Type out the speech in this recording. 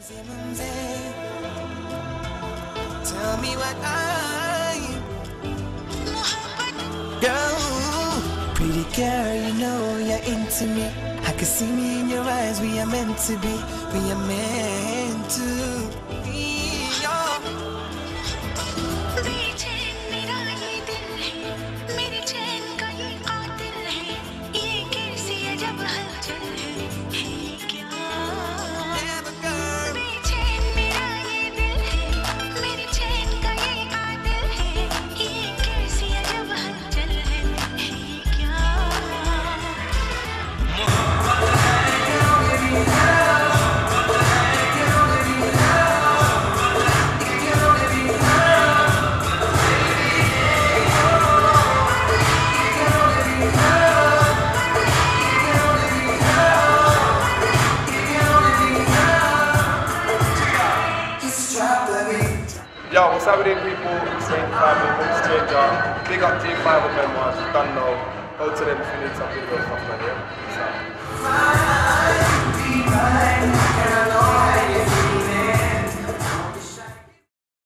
Tell me what girl, pretty girl, you know you're into me. I can see me in your eyes. We are meant to be. We are meant to be. Yo, what's happening, people? It's 85 Minute Stranger. Big up G5 and Memoirs. Done now. Go to them if you need some video stuff, man. Yeah?